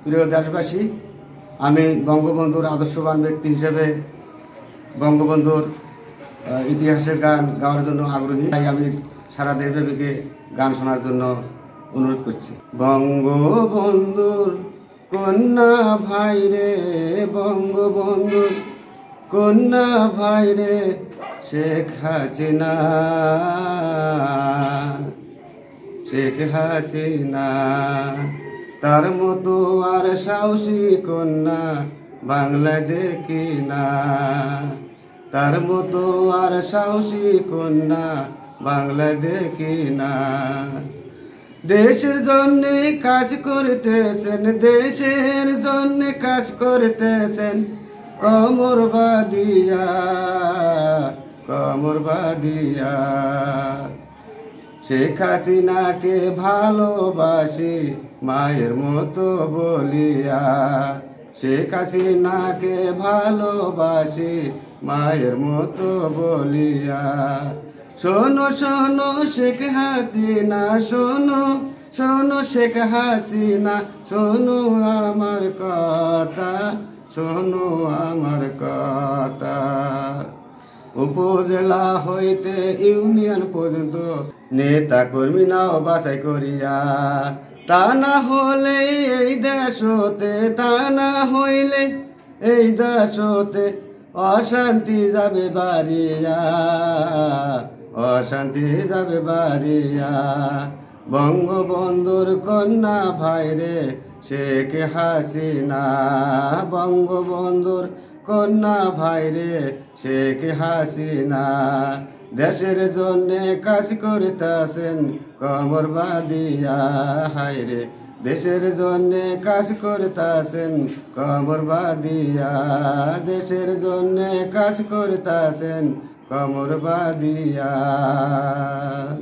প্রিয় দেশবাসী, আমি বঙ্গবন্ধুর আদর্শবান ব্যক্তি হিসেবে বঙ্গবন্ধুর ইতিহাসের গান গাওয়ার জন্য আগ্রহী। তাই আমি সারা দেশব্যাপীকে গান শোনার জন্য অনুরোধ করছি। বঙ্গবন্ধুর কন্যা ভাইরে, বঙ্গবন্ধুর কন্যা ভাইরে, শেখ হাসিনা, শেখ হাসিনা, তার মতো আর সাহসী কন্যা বাংলা দেখি না, তার মতো আর সাহসী কন্যা বাংলা দেখি না। দেশের জন্য কাজ করতেছেন, দেশের জন্য কাজ করতেছেন, কমর বাঁধিয়া, কমর বাঁধিয়া। শেখ হাসিনাকে ভালোবাসি মায়ের মতো বলিয়া, শেখ হাসিনাকে ভালোবাসি মায়ের মতো বলিয়া। শোনো শোনো শেখ হাসিনা, শোনো শোনো শেখ হাসিনা, শোনো আমার কথা, শোনো আমার কথা। উপজেলা হইতে ইউনিয়ন পর্যন্ত নেতা কর্মী নাও বাছাই করিয়া, তা না হলে এই দেশতে, তা না হইলে এই দেশতে অশান্তি যাবে বাড়িয়া, অশান্তি যাবে বাড়িয়া। বঙ্গবন্ধুর কন্যা ভাইরে শেখ হাসিনা, বঙ্গবন্ধুর কন্যা ভাইরে শেখ হাসিনা, দেশের জন্যে কাজ করিতেছেন কমর বাঁধিয়া, হায়রে দেশের জন্যে কাজ করিতেছেন কমর বাঁধিয়া, দেশের জন্যে কাজ করিতেছেন কমর বাঁধিয়া।